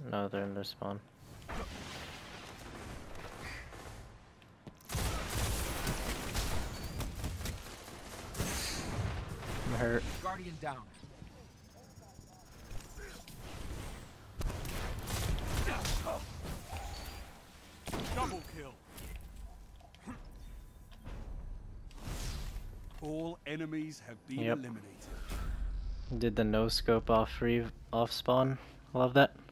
No, they're in their spawn. I'm hurt. Guardian down. Double kill. All enemies have been eliminated. Did the no scope off spawn. Love that.